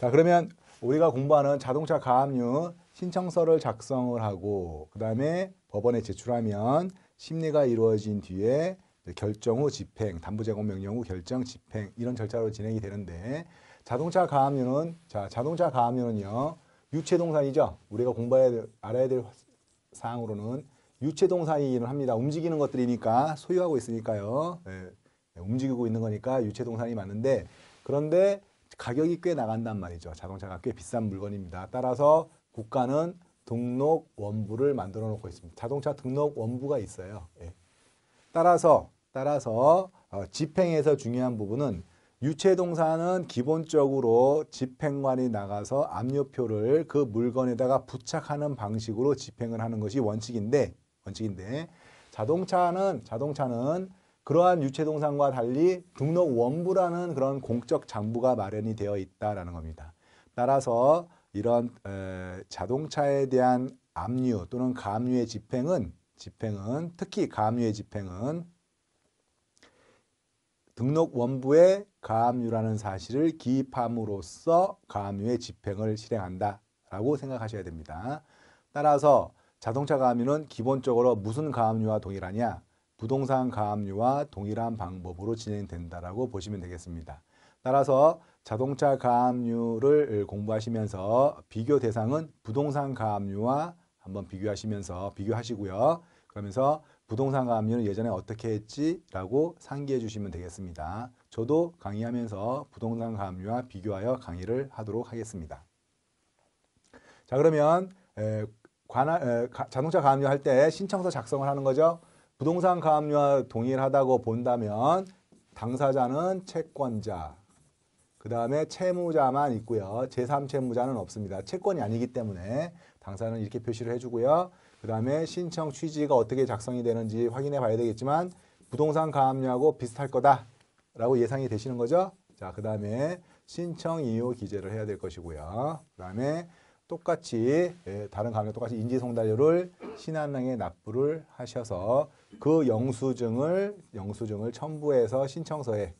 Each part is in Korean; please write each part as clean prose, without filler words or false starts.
자, 그러면 우리가 공부하는 자동차 가압류 신청서를 작성을 하고 그 다음에 법원에 제출하면 심리가 이루어진 뒤에 결정 후 집행, 담보 제공 명령 후 결정, 집행 이런 절차로 진행이 되는데 자동차 가압류는요 유체 동사이죠. 우리가 알아야 될 사항으로는 유체 동사이기는 합니다. 움직이는 것들이니까 소유하고 있으니까요. 움직이고 있는 거니까 유체 동사이 맞는데 그런데 가격이 꽤 나간단 말이죠. 자동차가 꽤 비싼 물건입니다. 따라서 국가는 등록 원부를 만들어 놓고 있습니다. 자동차 등록 원부가 있어요. 따라서 집행에서 중요한 부분은 유체동사는 기본적으로 집행관이 나가서 압류표를 그 물건에다가 부착하는 방식으로 집행을 하는 것이 원칙인데 자동차는 그러한 유체동사과 달리 등록 원부라는 그런 공적 장부가 마련이 되어 있다라는 겁니다. 따라서 이런 자동차에 대한 압류 또는 가압류의 집행은 특히 가압류의 집행은 등록 원부에 가압류라는 사실을 기입함으로써 가압류의 집행을 실행한다라고 생각하셔야 됩니다. 따라서 자동차 가압류는 기본적으로 무슨 가압류와 동일하냐? 부동산 가압류와 동일한 방법으로 진행된다라고 보시면 되겠습니다. 따라서 자동차 가압류를 공부하시면서 비교 대상은 부동산 가압류와 한번 비교하시고요. 그러면서 부동산 가압류는 예전에 어떻게 했지라고 상기해 주시면 되겠습니다. 저도 강의하면서 부동산 가압류와 비교하여 강의를 하도록 하겠습니다. 자, 그러면 자동차 가압류 할 때 신청서 작성을 하는 거죠. 부동산 가압류와 동일하다고 본다면 당사자는 채권자, 그 다음에 채무자만 있고요. 제3채무자는 없습니다. 채권이 아니기 때문에 당사자는 이렇게 표시를 해주고요. 그 다음에 신청 취지가 어떻게 작성이 되는지 확인해 봐야 되겠지만 부동산 가압류하고 비슷할 거다라고 예상이 되시는 거죠. 자, 그 다음에 신청 이유 기재를 해야 될 것이고요. 그 다음에 똑같이 다른 가압류 똑같이 인지송달료를 신한은행에 납부를 하셔서 그 영수증을 첨부해서 신청서에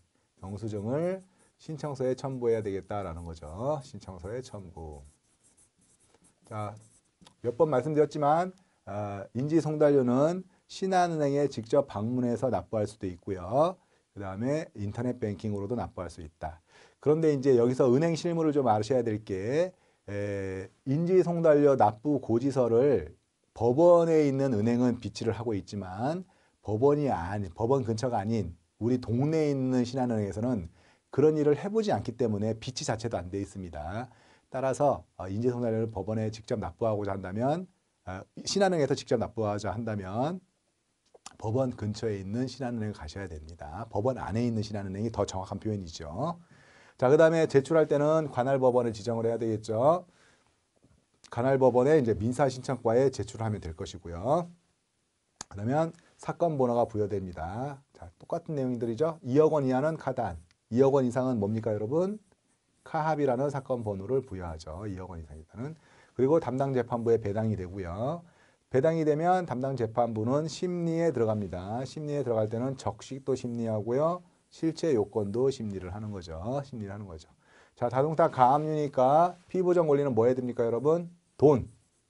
첨부해야 되겠다라는 거죠. 신청서에 첨부. 자, 몇 번 말씀드렸지만 인지송달료는 신한은행에 직접 방문해서 납부할 수도 있고요. 그 다음에 인터넷 뱅킹으로도 납부할 수 있다. 그런데 이제 여기서 은행 실무를 좀 아셔야 될 게 인지송달료 납부 고지서를 법원에 있는 은행은 비치를 하고 있지만 법원 근처가 아닌 우리 동네에 있는 신한은행에서는 그런 일을 해보지 않기 때문에 비치 자체도 안 돼 있습니다. 따라서 인지송달료를 법원에 직접 납부하고자 한다면 신한은행에서 직접 납부하자 한다면 법원 근처에 있는 신한은행을 가셔야 됩니다. 법원 안에 있는 신한은행이 더 정확한 표현이죠. 자, 그 다음에 제출할 때는 관할법원을 지정을 해야 되겠죠. 관할법원에 이제 민사신청과에 제출하면 될 것이고요. 그러면 사건 번호가 부여됩니다. 자, 똑같은 내용들이죠. 2억 원 이하는 카단, 2억 원 이상은 뭡니까, 여러분? 카합이라는 사건 번호를 부여하죠. 2억 원 이상이다는. 그리고 담당 재판부에 배당이 되고요. 배당이 되면 담당 재판부는 심리에 들어갑니다. 심리에 들어갈 때는 적식도 심리하고요. 실체 요건도 심리를 하는 거죠. 자, 자동차 가압류니까 피부정 권리는 뭐 해야 됩니까, 여러분? 돈.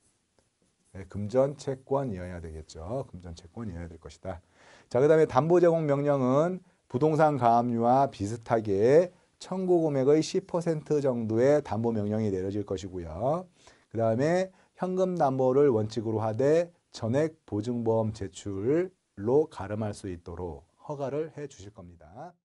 금전 채권이어야 되겠죠. 금전 채권이어야 될 것이다. 자, 그 다음에 담보 제공 명령은 부동산 가압류와 비슷하게 청구 금액의 10% 정도의 담보 명령이 내려질 것이고요. 그 다음에 현금 담보를 원칙으로 하되 전액 보증보험 제출로 가름할 수 있도록 허가를 해 주실 겁니다.